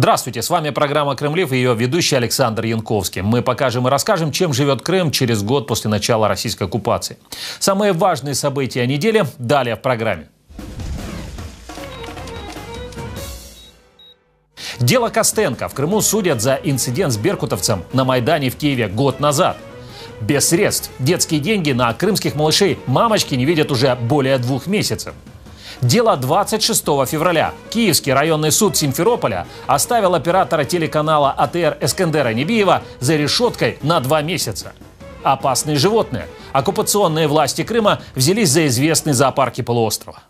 Здравствуйте, с вами программа «Крымлив» и ее ведущий Александр Янковский. Мы покажем и расскажем, чем живет Крым через год после начала российской оккупации. Самые важные события недели далее в программе. Дело Костенко. В Крыму судят за инцидент с беркутовцем на Майдане в Киеве год назад. Без средств. Детские деньги на крымских малышей мамочки не видят уже более 2 месяцев. Дело 26 февраля. Киевский районный суд Симферополя оставил оператора телеканала АТР Эскендера Небиева за решеткой на 2 месяца. Опасные животные. Оккупационные власти Крыма взялись за известные зоопарки полуострова.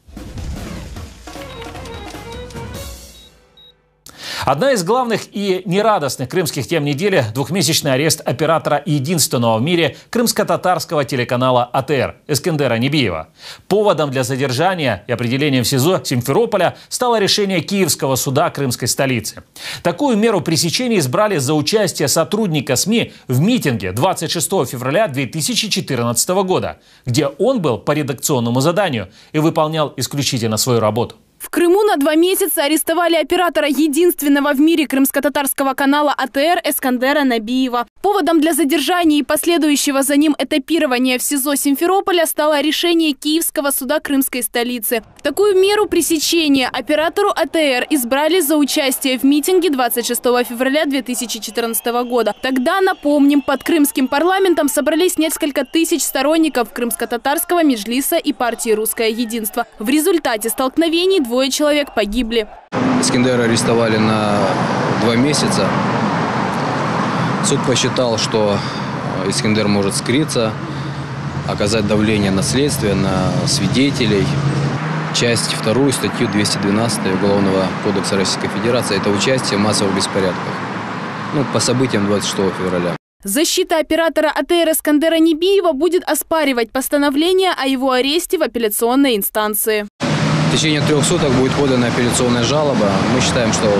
Одна из главных и нерадостных крымских тем недели – 2-месячный арест оператора единственного в мире крымско-татарского телеканала АТР Эскендера Небиева. Поводом для задержания и определения в СИЗО Симферополя стало решение Киевского суда крымской столицы. Такую меру пресечения избрали за участие сотрудника СМИ в митинге 26 февраля 2014 года, где он был по редакционному заданию и выполнял исключительно свою работу. В Крыму на 2 месяца арестовали оператора единственного в мире крымско-татарского канала АТР Эскендера Небиева. Поводом для задержания и последующего за ним этапирования в СИЗО Симферополя стало решение Киевского суда крымской столицы. Такую меру пресечения оператору АТР избрали за участие в митинге 26 февраля 2014 года. Тогда, напомним, под крымским парламентом собрались несколько тысяч сторонников крымско-татарского меджлиса и партии «Русское единство». В результате столкновений 2 человек погибли. Эскендера арестовали на 2 месяца. Суд посчитал, что Эскендер может скрыться, оказать давление на следствие, на свидетелей. Часть 2 статью 212 Уголовного кодекса Российской Федерации – это участие в массовых беспорядках. По событиям 26 февраля. Защита оператора АТР Эскендера Небиева будет оспаривать постановление о его аресте в апелляционной инстанции. В течение 3 суток будет подана апелляционная жалоба. Мы считаем, что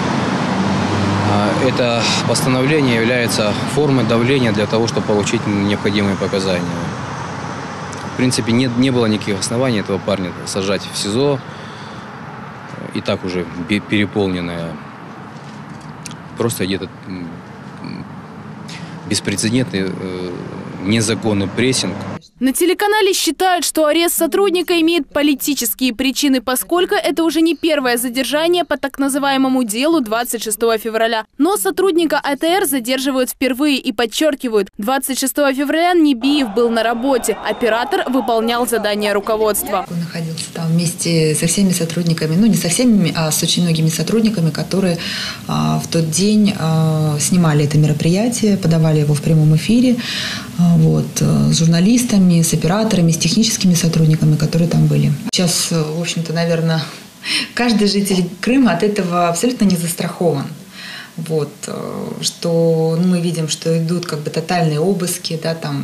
это постановление является формой давления для того, чтобы получить необходимые показания. В принципе, не было никаких оснований этого парня сажать в СИЗО. И так уже переполненное. Просто где-то беспрецедентный незаконный прессинг. На телеканале считают, что арест сотрудника имеет политические причины, поскольку это уже не первое задержание по так называемому делу 26 февраля. Но сотрудника АТР задерживают впервые и подчеркивают, 26 февраля Небиев был на работе. Оператор выполнял задания руководства. Он находился там вместе со всеми сотрудниками, не со всеми, а с очень многими сотрудниками, которые в тот день снимали это мероприятие, подавали его в прямом эфире, с журналистами, с операторами, с техническими сотрудниками, которые там были. Сейчас, в общем-то, наверное, каждый житель Крыма от этого абсолютно не застрахован. Что мы видим, что идут тотальные обыски,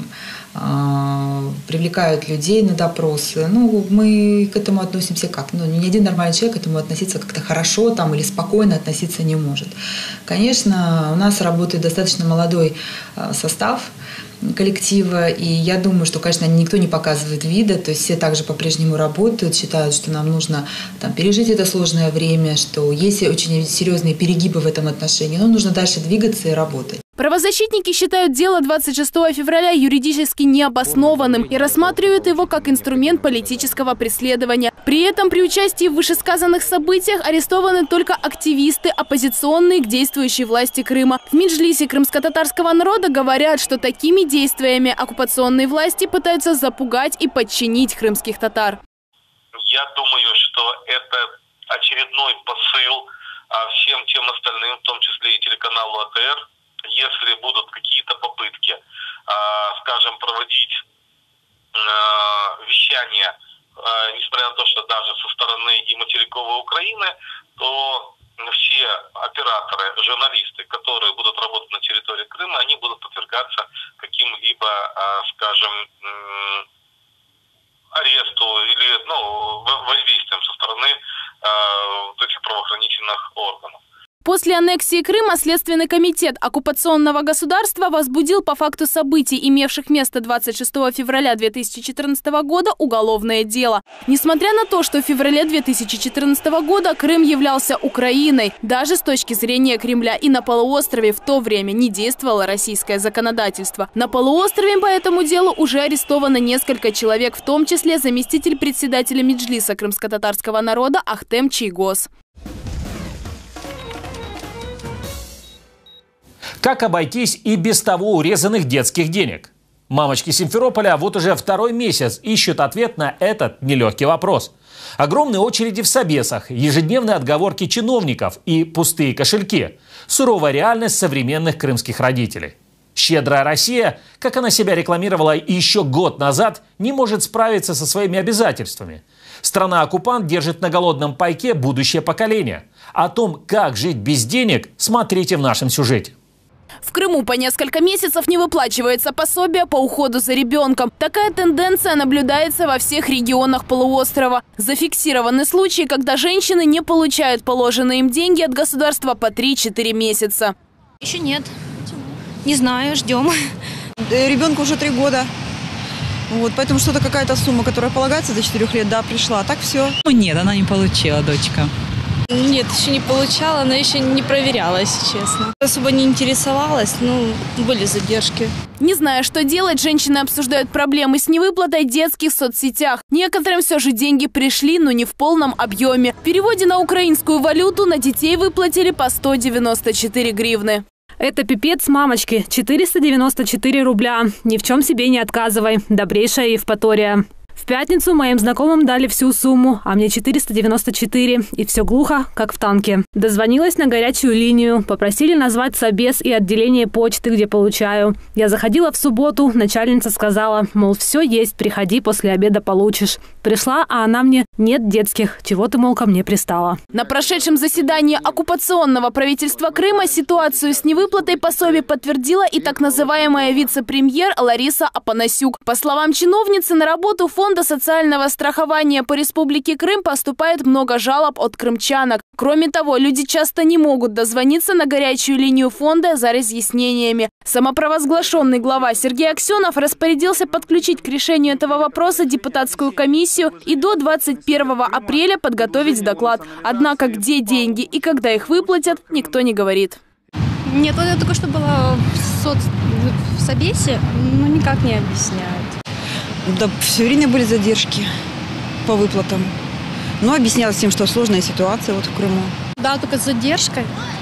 привлекают людей на допросы. Мы к этому относимся как? Ни один нормальный человек к этому относиться как-то хорошо или спокойно относиться не может. Конечно, у нас работает достаточно молодой состав коллектива, и я думаю, что, конечно, никто не показывает вида, то есть все также по-прежнему работают, считают, что нам нужно пережить это сложное время, что есть очень серьезные перегибы в этом отношении, но нужно дальше двигаться и работать. Правозащитники считают дело 26 февраля юридически необоснованным и рассматривают его как инструмент политического преследования. При этом при участии в вышесказанных событиях арестованы только активисты, оппозиционные к действующей власти Крыма. В Меджлисе крымско-татарского народа говорят, что такими действиями оккупационные власти пытаются запугать и подчинить крымских татар. Я думаю, что это очередной посыл всем тем остальным, в том числе и телеканалу АТР. Если будут какие-то попытки, проводить вещания, несмотря на то, что даже со стороны и материковой Украины, то все операторы, журналисты, которые будут работать на территории Крыма, они будут подвергаться каким-либо, аресту или воздействием со стороны этих правоохранительных органов. После аннексии Крыма Следственный комитет оккупационного государства возбудил по факту событий, имевших место 26 февраля 2014 года, уголовное дело. Несмотря на то, что в феврале 2014 года Крым являлся Украиной, даже с точки зрения Кремля, и на полуострове в то время не действовало российское законодательство. На полуострове по этому делу уже арестовано несколько человек, в том числе заместитель председателя Меджлиса крымско-татарского народа Ахтем Чийгоз. Как обойтись и без того урезанных детских денег? Мамочки Симферополя вот уже второй месяц ищут ответ на этот нелегкий вопрос. Огромные очереди в собесах, ежедневные отговорки чиновников и пустые кошельки. Суровая реальность современных крымских родителей. Щедрая Россия, как она себя рекламировала еще год назад, не может справиться со своими обязательствами. Страна-оккупант держит на голодном пайке будущее поколение. О том, как жить без денег, смотрите в нашем сюжете. В Крыму по несколько месяцев не выплачивается пособие по уходу за ребенком. Такая тенденция наблюдается во всех регионах полуострова. Зафиксированы случаи, когда женщины не получают положенные им деньги от государства по 3-4 месяца. Еще нет. Не знаю, ждем. Ребенку уже 3 года. Вот, поэтому что-то какая-то сумма, которая полагается до 4 лет, да, пришла. Так все. Ну, нет, она не получила, дочка. Нет, еще не получала, но еще не проверяла, если честно. Особо не интересовалась, но были задержки. Не зная, что делать, женщины обсуждают проблемы с невыплатой детских в соцсетях. Некоторым все же деньги пришли, но не в полном объеме. В переводе на украинскую валюту на детей выплатили по 194 гривны. Это пипец мамочки. 494 рубля. Ни в чем себе не отказывай. Добрейшая Евпатория. В пятницу моим знакомым дали всю сумму, а мне 494. И все глухо, как в танке. Дозвонилась на горячую линию. Попросили назвать собес и отделение почты, где получаю. Я заходила в субботу. Начальница сказала, мол, все есть, приходи, после обеда получишь. Пришла, а она мне: нет детских. Чего ты, мол, ко мне пристала? На прошедшем заседании оккупационного правительства Крыма ситуацию с невыплатой пособий подтвердила и так называемая вице-премьер Лариса Апанасюк. По словам чиновницы, на работу Фонда социального страхования по Республике Крым поступает много жалоб от крымчанок. Кроме того, люди часто не могут дозвониться на горячую линию фонда за разъяснениями. Самопровозглашенный глава Сергей Аксенов распорядился подключить к решению этого вопроса депутатскую комиссию и до 21 апреля подготовить доклад. Однако где деньги и когда их выплатят, никто не говорит. Нет, вот я только что была в собесе, но никак не объясняют. Да, все время были задержки по выплатам. Но объяснялось тем, что сложная ситуация вот в Крыму. Да, только с задержкой.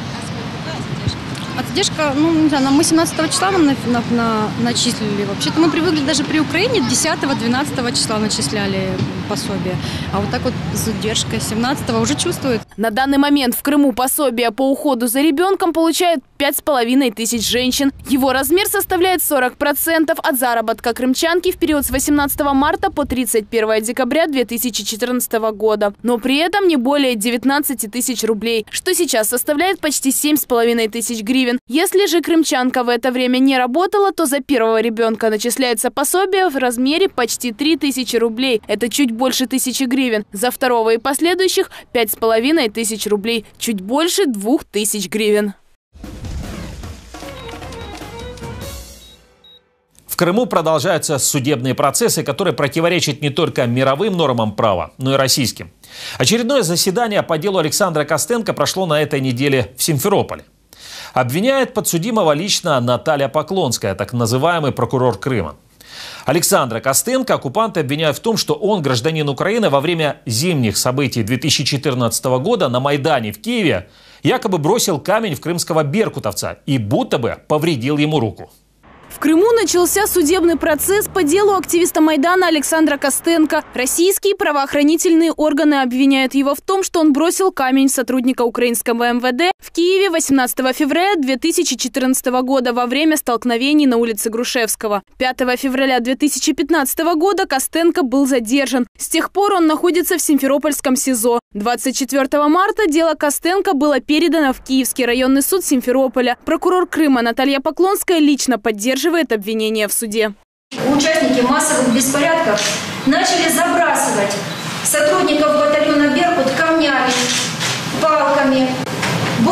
А задержка, ну, не знаю, мы 17 числа начислили. Вообще-то мы привыкли даже при Украине 10-12 числа начисляли пособие. А вот так вот с задержкой 17-го уже чувствуют. На данный момент в Крыму пособие по уходу за ребенком получают 5500 женщин. Его размер составляет 40% от заработка крымчанки в период с 18 марта по 31 декабря 2014 года. Но при этом не более 19 тысяч рублей, что сейчас составляет почти 7500 гривен. Если же крымчанка в это время не работала, то за первого ребенка начисляется пособие в размере почти 3000 рублей. Это чуть больше 1000 гривен. За второго и последующих 5500 рублей. Чуть больше 2000 гривен. В Крыму продолжаются судебные процессы, которые противоречат не только мировым нормам права, но и российским. Очередное заседание по делу Александра Костенко прошло на этой неделе в Симферополе. Обвиняет подсудимого лично Наталья Поклонская, так называемый прокурор Крыма. Александра Костенко оккупанты обвиняют в том, что он, гражданин Украины, во время зимних событий 2014 года на Майдане в Киеве якобы бросил камень в крымского беркутовца и будто бы повредил ему руку. В Крыму начался судебный процесс по делу активиста Майдана Александра Костенко. Российские правоохранительные органы обвиняют его в том, что он бросил камень в сотрудника украинского МВД в Киеве 18 февраля 2014 года во время столкновений на улице Грушевского. 5 февраля 2015 года Костенко был задержан. С тех пор он находится в Симферопольском СИЗО. 24 марта дело Костенко было передано в Киевский районный суд Симферополя. Прокурор Крыма Наталья Поклонская лично поддерживает обвинение в суде. Участники массовых беспорядков начали забрасывать сотрудников батальона «Беркут» камнями, палками,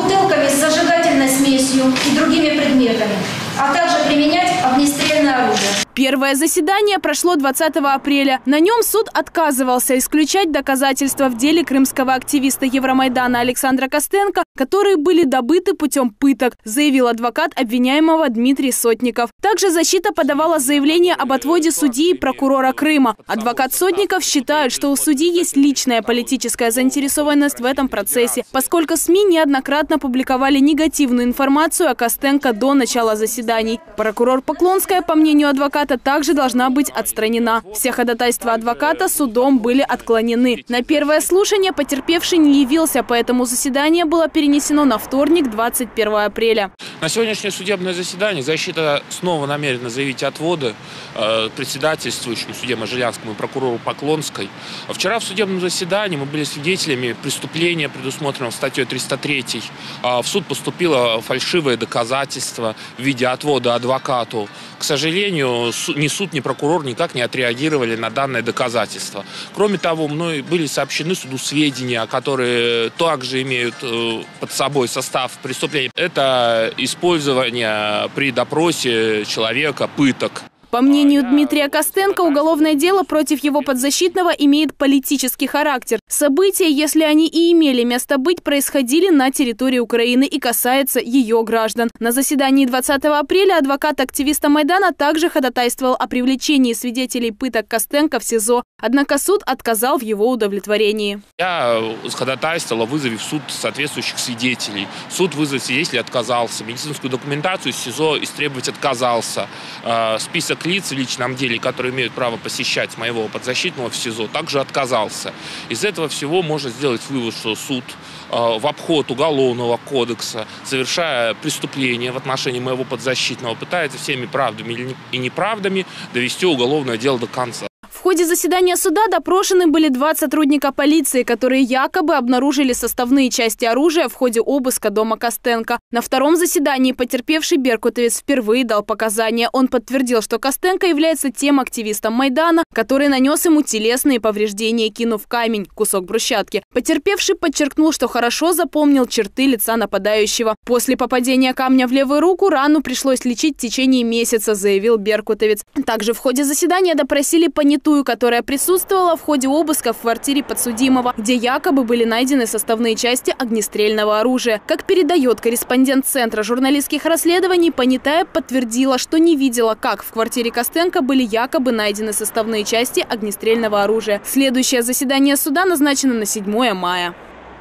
бутылками с зажигательной смесью и другими предметами, а также применять огнестрельное оружие. Первое заседание прошло 20 апреля. На нем суд отказывался исключать доказательства в деле крымского активиста Евромайдана Александра Костенко, которые были добыты путем пыток, заявил адвокат обвиняемого Дмитрий Сотников. Также защита подавала заявление об отводе судьи и прокурора Крыма. Адвокат Сотников считает, что у судьи есть личная политическая заинтересованность в этом процессе, поскольку СМИ неоднократно публиковали негативную информацию о Костенко до начала заседаний. Прокурор Поклонская, по мнению адвоката, также должна быть отстранена. Все ходатайства адвоката судом были отклонены. На первое слушание потерпевший не явился, поэтому заседание было перенесено на вторник, 21 апреля. На сегодняшнее судебное заседание защита снова намерена заявить отводы председательствующему судье Можелянскому и прокурору Поклонской. Вчера в судебном заседании мы были свидетелями преступления, предусмотренного статьей 303. В суд поступило фальшивое доказательство в виде отвода адвокату. К сожалению, ни суд, ни прокурор никак не отреагировали на данное доказательство. Кроме того, мной были сообщены суду сведения, которые также имеют под собой состав преступления. Это использование при допросе человека пыток. По мнению Дмитрия Костенко, уголовное дело против его подзащитного имеет политический характер. События, если они и имели место быть, происходили на территории Украины и касаются ее граждан. На заседании 20 апреля адвокат активиста Майдана также ходатайствовал о привлечении свидетелей пыток Костенко в СИЗО. Однако суд отказал в его удовлетворении. Я ходатайствовал о вызове в суд соответствующих свидетелей. Суд вызвать свидетелей отказался. Медицинскую документацию из СИЗО истребовать отказался. Список лиц в личном деле, которые имеют право посещать моего подзащитного в СИЗО, также отказался. Из этого всего можно сделать вывод, что суд в обход Уголовного кодекса, совершая преступление в отношении моего подзащитного, пытается всеми правдами и неправдами довести уголовное дело до конца. В ходе заседания суда допрошены были 2 сотрудника полиции, которые якобы обнаружили составные части оружия в ходе обыска дома Костенко. На втором заседании потерпевший беркутовец впервые дал показания. Он подтвердил, что Костенко является тем активистом Майдана, который нанес ему телесные повреждения, кинув камень, кусок брусчатки. Потерпевший подчеркнул, что хорошо запомнил черты лица нападающего. После попадения камня в левую руку рану пришлось лечить в течение месяца, заявил беркутовец. Также в ходе заседания допросили понятую, которая присутствовала в ходе обыска в квартире подсудимого, где якобы были найдены составные части огнестрельного оружия. Как передает корреспондент Центра журналистских расследований, понятая подтвердила, что не видела, как в квартире Костенко были якобы найдены составные части огнестрельного оружия. Следующее заседание суда назначено на 7 мая.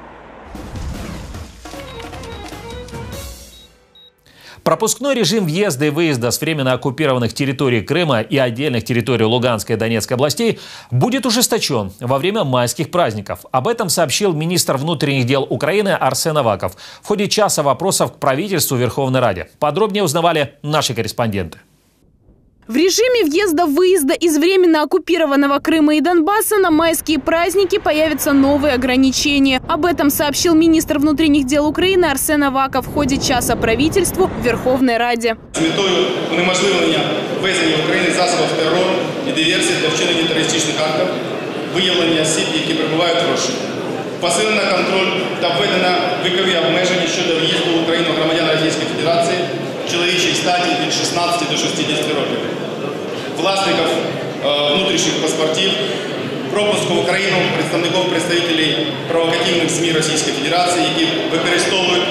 Пропускной режим въезда и выезда с временно оккупированных территорий Крыма и отдельных территорий Луганской и Донецкой областей будет ужесточен во время майских праздников. Об этом сообщил министр внутренних дел Украины Арсен Аваков в ходе часа вопросов к правительству в Верховной Раде. Подробнее узнавали наши корреспонденты. В режиме въезда-выезда из временно оккупированного Крыма и Донбасса на майские праздники появятся новые ограничения. Об этом сообщил министр внутренних дел Украины Арсен Аваков в ходе часа правительству в Верховной Раді. З метою унеможливлення ввезення в Україну засобів терору і диверсії для вчинення терористичних актів, виявлення осіб, які перебувають в розшуку. Посилено контроль та введено вікові обмеження щодо в'їзду в Україну громадян Російської Федерації чоловічої статі від 16 до 60 років. Власників внутрішніх паспортів, пропуску в Україну представників провокативних ЗМІ Російської Федерації, які використовують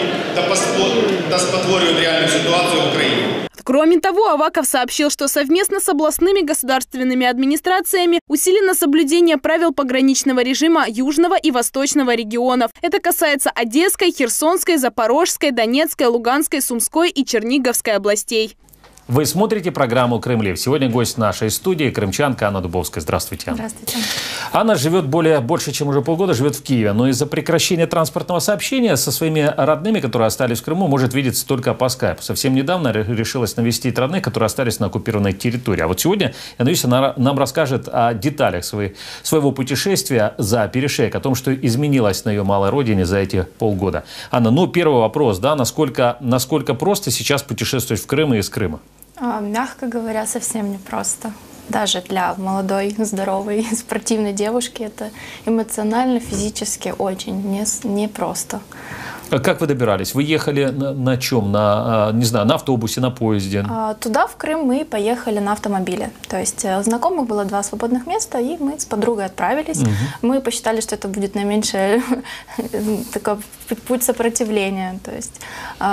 та спотворюють реальну ситуацию в Украине. Кроме того, Аваков сообщил, что совместно с областными государственными администрациями усилено соблюдение правил пограничного режима Южного и Восточного регионов. Это касается Одесской, Херсонской, Запорожской, Донецкой, Луганской, Сумской и Черниговской областей. Вы смотрите программу «Крым Лив». Сегодня гость нашей студии – крымчанка Анна Дубовская. Здравствуйте, Анна. Здравствуйте. Анна живет больше, чем уже полгода, живет в Киеве. Но из-за прекращения транспортного сообщения со своими родными, которые остались в Крыму, может видеться только по скайпу. Совсем недавно решилась навестить родных, которые остались на оккупированной территории. А вот сегодня, я надеюсь, она нам расскажет о деталях своего путешествия за перешеек, о том, что изменилось на ее малой родине за эти полгода. Анна, первый вопрос, да, насколько просто сейчас путешествовать в Крым и из Крыма? Мягко говоря, совсем непросто. Даже для молодой, здоровой, спортивной девушки это эмоционально, физически очень непросто. А как вы добирались? Вы ехали на чем? Не знаю, на автобусе, на поезде? Туда, в Крым, мы поехали на автомобиле. То есть знакомых было 2 свободных места, и мы с подругой отправились. Мы посчитали, что это будет наименьший такой путь сопротивления. То есть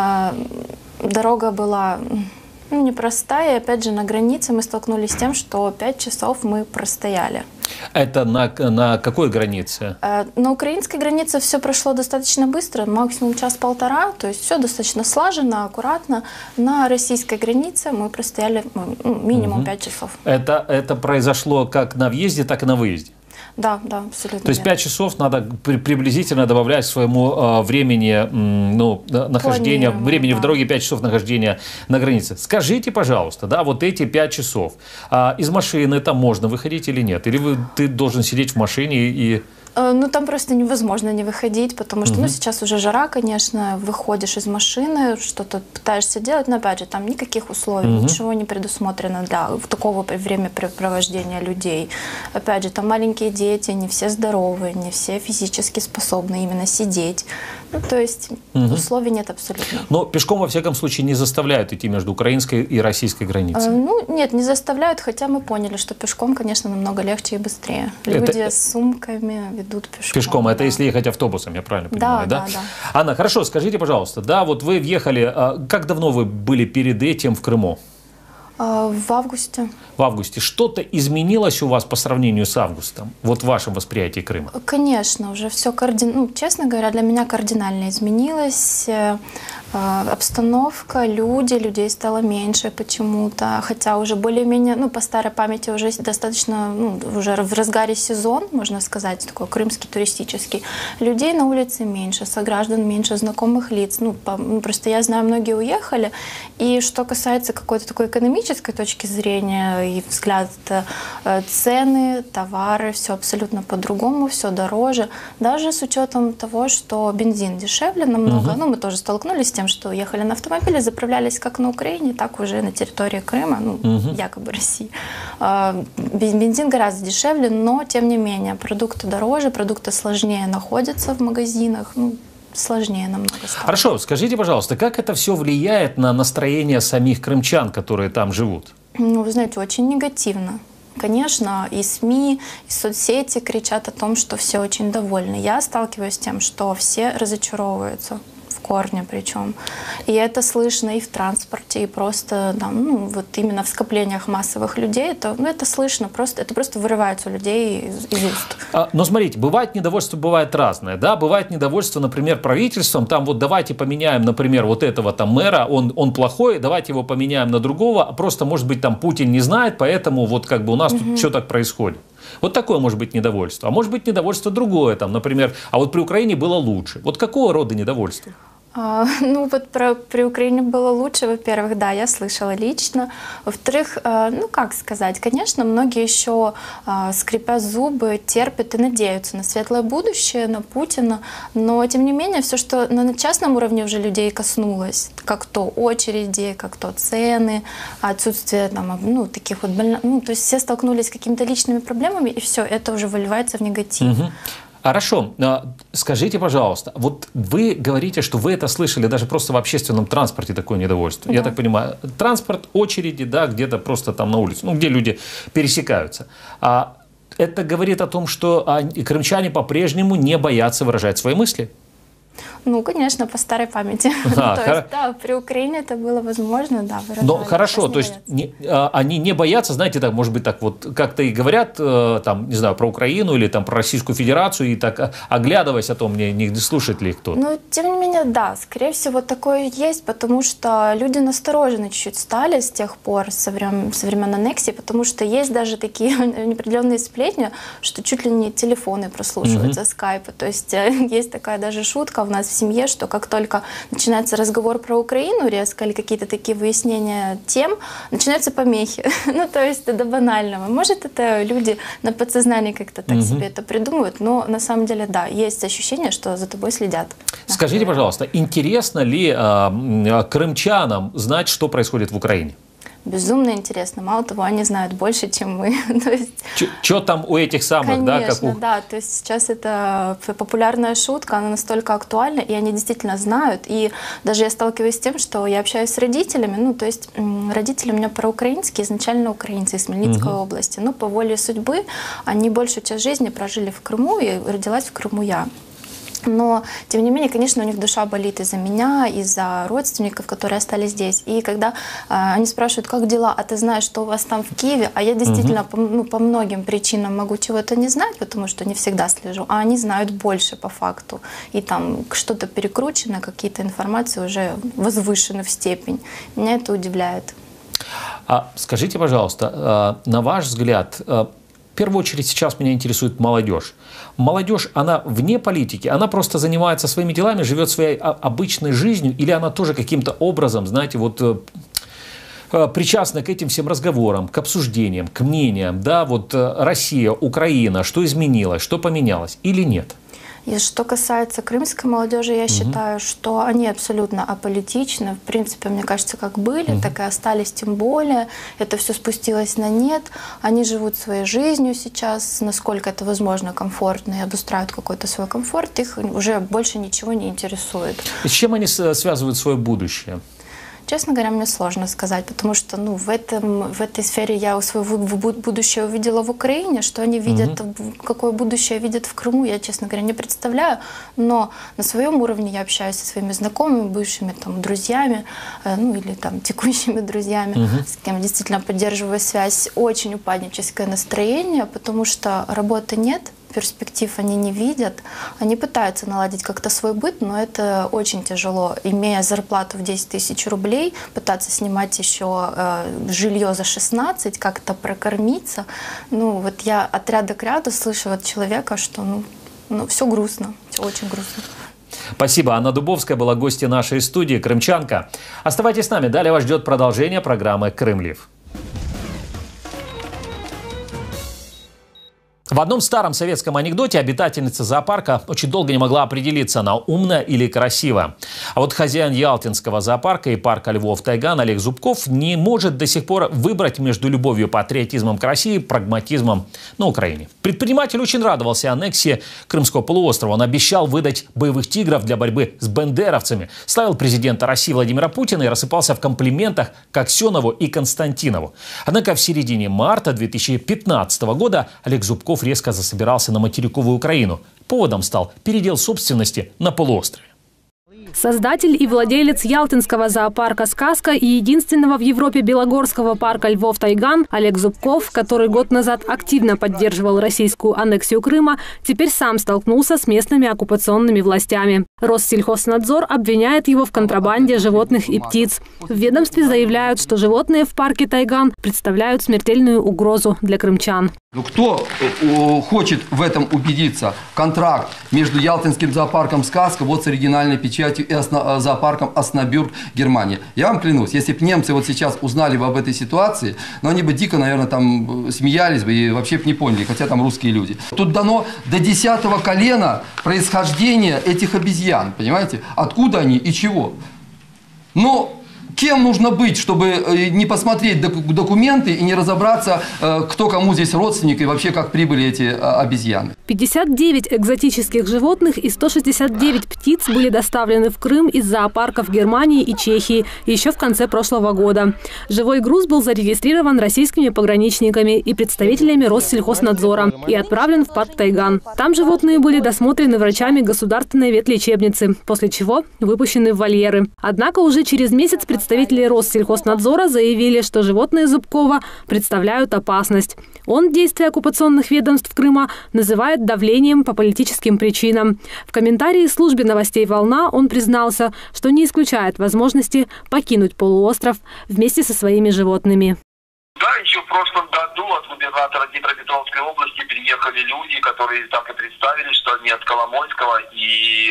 дорога была непростая, и опять же на границе мы столкнулись с тем, что 5 часов мы простояли. Это на какой границе? На украинской границе все прошло достаточно быстро, максимум 1–1,5 часа, то есть все достаточно слаженно, аккуратно. На российской границе мы простояли минимум 5 часов. Это произошло как на въезде, так и на выезде? Да, да, абсолютно. То есть 5 часов надо приблизительно добавлять к своему времени нахождения, времени в дороге, 5 часов нахождения на границе. Скажите, пожалуйста, да, вот эти 5 часов, из машины там можно выходить или нет? Или ты должен сидеть в машине и... Ну, там просто невозможно не выходить, потому что, сейчас уже жара, конечно, выходишь из машины, что-то пытаешься делать, но, опять же, там никаких условий, ничего не предусмотрено для такого времяпрепровождения людей. Опять же, там маленькие дети, не все здоровые, не все физически способны именно сидеть. Ну, то есть условий нет абсолютно. Но пешком, во всяком случае, не заставляют идти между украинской и российской границей? Нет, не заставляют, хотя мы поняли, что пешком, конечно, намного легче и быстрее. Люди с сумками идут пешком. Пешком, это если ехать автобусом, я правильно понимаю, да? Да. Анна, хорошо, скажите, пожалуйста, да, вот вы въехали, как давно вы были перед этим в Крыму? В августе. В августе. Что-то изменилось у вас по сравнению с августом? Вот в вашем восприятии Крыма? Конечно, уже все честно говоря, для меня кардинально изменилось. Обстановка, людей стало меньше почему-то. Хотя уже более-менее, по старой памяти уже достаточно, уже в разгаре сезон, можно сказать, такой крымский туристический. Людей на улице меньше, сограждан меньше, знакомых лиц. Просто я знаю, многие уехали. И что касается какой-то такой экономической точки зрения и взгляд, цены, товары, все абсолютно по-другому, все дороже. Даже с учетом того, что бензин дешевле намного. Мы тоже столкнулись с тем, что ехали на автомобиле, заправлялись как на Украине, так уже на территории Крыма, якобы России. Бензин гораздо дешевле, но тем не менее продукты дороже, продукты сложнее находятся в магазинах. Сложнее намного стало. Хорошо, скажите, пожалуйста, как это все влияет на настроение самих крымчан, которые там живут? Вы знаете, очень негативно. Конечно, и СМИ, и соцсети кричат о том, что все очень довольны. Я сталкиваюсь с тем, что все разочаровываются. Корня причем. И это слышно и в транспорте, и просто вот именно в скоплениях массовых людей. Это слышно, это просто вырывается у людей из уст. Но смотрите, бывает недовольство, бывает разное. Да? Бывает недовольство, например, правительством. Там вот давайте поменяем, например, вот этого там мэра, он плохой, давайте его поменяем на другого. А просто, может быть, там Путин не знает, поэтому вот как бы у нас тут все так происходит. Вот такое может быть недовольство. А может быть недовольство другое, там, например, а вот при Украине было лучше. Вот какого рода недовольство? При Украине было лучше, во-первых, да, я слышала лично. Во-вторых, как сказать, конечно, многие еще, скрипя зубы, терпят и надеются на светлое будущее, на Путина, но, тем не менее, все, что на частном уровне уже людей коснулось, как то очереди, как то цены, отсутствие таких вот то есть все столкнулись с какими-то личными проблемами, и все, это уже выливается в негатив. Хорошо. Скажите, пожалуйста, вот вы говорите, что вы это слышали даже просто в общественном транспорте, такое недовольство. Да. Я так понимаю, транспорт, очереди, да, где-то просто там на улице, где люди пересекаются. Это говорит о том, что крымчане по-прежнему не боятся выражать свои мысли? Конечно, по старой памяти. То есть, да, при Украине это было возможно, да, выражали. Но хорошо, то есть они не боятся, знаете, так, может быть, так вот как-то и говорят, там, не знаю, про Украину или там про Российскую Федерацию, и так оглядываясь о том, не слушает ли их кто-то. Тем не менее, да, скорее всего, такое есть, потому что люди насторожены чуть-чуть стали с тех пор, со времен аннексии, потому что есть даже такие неопределенные сплетни, что чуть ли не телефоны прослушиваются, скайпы. То есть есть такая даже шутка у нас в семье, что как только начинается разговор про Украину резко или какие-то такие выяснения тем, начинаются помехи. То есть до банального. Может, это люди на подсознании как-то так себе это придумывают, но на самом деле, да, есть ощущение, что за тобой следят. Скажите, пожалуйста, интересно ли крымчанам знать, что происходит в Украине? безумно интересно. Мало того, они знают больше, чем мы. Что там у этих самых, да? Конечно, да. То есть сейчас это популярная шутка, она настолько актуальна, и они действительно знают. И даже я сталкиваюсь с тем, что я общаюсь с родителями. Ну, то есть родители у меня проукраинские, изначально украинцы из Хмельницкой области. Но по воле судьбы они большую часть жизни прожили в Крыму, и родилась в Крыму я. Но, тем не менее, конечно, у них душа болит из-за меня, из-за родственников, которые остались здесь. И когда они спрашивают, как дела, а ты знаешь, что у вас там в Киеве, а я действительно по многим причинам могу чего-то не знать, потому что не всегда слежу, а они знают больше по факту. И там что-то перекручено, какие-то информации уже возвышены в степень. Меня это удивляет. А скажите, пожалуйста, на ваш взгляд, в первую очередь сейчас меня интересует молодежь. Молодежь, она вне политики, она просто занимается своими делами, живет своей обычной жизнью, или она тоже каким-то образом, знаете, вот причастна к этим всем разговорам, к обсуждениям, к мнениям, да, вот Россия, Украина, что изменилось, что поменялось или нет? И что касается крымской молодежи, я считаю, что они абсолютно аполитичны. В принципе, мне кажется, как были, так и остались, тем более. Это все спустилось на нет. Они живут своей жизнью сейчас, насколько это возможно, комфортно, и обустраивают какой-то свой комфорт. Их уже больше ничего не интересует. И с чем они связывают свое будущее? Честно говоря, мне сложно сказать, потому что в этой сфере я свое будущее увидела в Украине. Что они видят, какое будущее видят в Крыму, я, честно говоря, не представляю. Но на своем уровне я общаюсь со своими знакомыми, бывшими там, друзьями, ну или там, текущими друзьями, с кем действительно поддерживаю связь. Очень упадническое настроение, потому что работы нет. Перспектив они не видят. Они пытаются наладить как-то свой быт, но это очень тяжело. Имея зарплату в 10 тысяч рублей, пытаться снимать еще жилье за 16, как-то прокормиться. Ну, вот я от ряда к ряду слышу от человека, что все грустно, все очень грустно. Спасибо. Анна Дубовская была гостьей нашей студии, крымчанка. Оставайтесь с нами. Далее вас ждет продолжение программы «Крымлив». В одном старом советском анекдоте обитательница зоопарка очень долго не могла определиться, она умная или красивая. А вот хозяин Ялтинского зоопарка и парка Львов Тайган Олег Зубков не может до сих пор выбрать между любовью и патриотизмом к России и прагматизмом на Украине. Предприниматель очень радовался аннексии Крымского полуострова. Он обещал выдать боевых тигров для борьбы с бендеровцами, славил президента России Владимира Путина и рассыпался в комплиментах к Аксенову и Константинову. Однако в середине марта 2015 года Олег Зубков резко засобирался на материковую Украину. Поводом стал передел собственности на полуострове. Создатель и владелец Ялтинского зоопарка «Сказка» и единственного в Европе белогорского парка «Львов Тайган» Олег Зубков, который год назад активно поддерживал российскую аннексию Крыма, теперь сам столкнулся с местными оккупационными властями. Россельхознадзор обвиняет его в контрабанде животных и птиц. В ведомстве заявляют, что животные в парке Тайган представляют смертельную угрозу для крымчан. Кто хочет в этом убедиться? Контракт между Ялтинским зоопарком «Сказка» вот с оригинальной печатью и зоопарком «Оснобюрг» Германии. Я вам клянусь, если бы немцы вот сейчас узнали бы об этой ситуации, но они бы дико, наверное, там смеялись бы и вообще бы не поняли, хотя там русские люди. Тут дано до 10-го колена происхождение этих обезьян, понимаете? Откуда они и чего? Но кем нужно быть, чтобы не посмотреть документы и не разобраться, кто кому здесь родственник и вообще как прибыли эти обезьяны? 59 экзотических животных и 169 птиц были доставлены в Крым из зоопарков Германии и Чехии еще в конце прошлого года. Живой груз был зарегистрирован российскими пограничниками и представителями Россельхознадзора и отправлен в парк Тайган. Там животные были досмотрены врачами государственной ветлечебницы, после чего выпущены в вольеры. Однако уже через месяц представители Россельхознадзора заявили, что животные Зубкова представляют опасность. Он действия оккупационных ведомств Крыма называет давлением по политическим причинам. В комментарии службе новостей «Волна» он признался, что не исключает возможности покинуть полуостров вместе со своими животными. Да, еще в прошлом году от губернатора Днепропетровской области приехали люди, которые так и представили, что они от Коломойского, и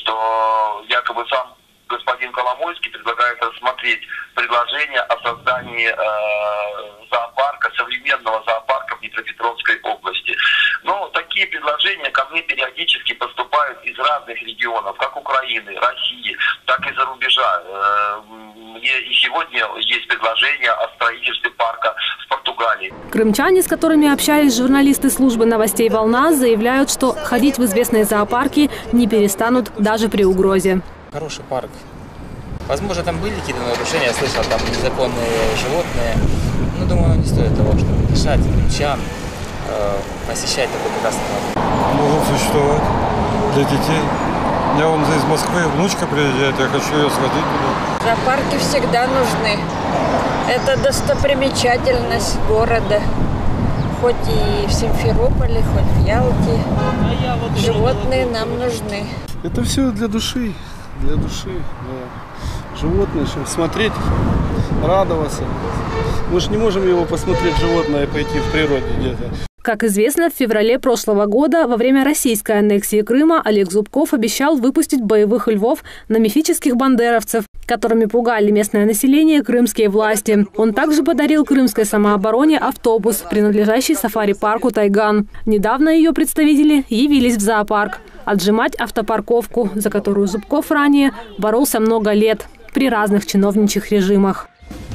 что якобы сам господин Коломойский предлагает рассмотреть предложение о создании зоопарка, современного зоопарка в Днепропетровской области. Но такие предложения ко мне периодически поступают из разных регионов, как Украины, России, так и за рубежа. Мне и сегодня есть предложение о строительстве парка в Португалии. Крымчане, с которыми общались журналисты службы новостей «Волна», заявляют, что ходить в известные зоопарки не перестанут даже при угрозе. Хороший парк. Возможно, там были какие-то нарушения, я слышал, там незаконные животные. Но думаю, не стоит того, чтобы мешать крымчан посещать такой прекрасный парк. Могут существовать для детей. Я вон из Москвы, внучка приезжает, я хочу ее сходить туда. Зоопарки всегда нужны. Это достопримечательность города. Хоть и в Симферополе, хоть в Ялте. Животные нам нужны. Это все для души. Для души. Да. Животные, чтобы смотреть, радоваться. Мы же не можем его посмотреть, животное, и пойти в природе где-то. Как известно, в феврале прошлого года во время российской аннексии Крыма Олег Зубков обещал выпустить боевых львов на мифических бандеровцев, которыми пугали местное население крымские власти. Он также подарил крымской самообороне автобус, принадлежащий сафари-парку «Тайган». Недавно ее представители явились в зоопарк отжимать автопарковку, за которую Зубков ранее боролся много лет при разных чиновничьих режимах.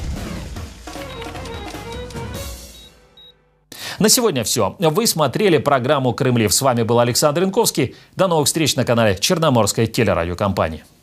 На сегодня все. Вы смотрели программу «Крымлив». С вами был Александр Янковский. До новых встреч на канале Черноморской телерадиокомпании.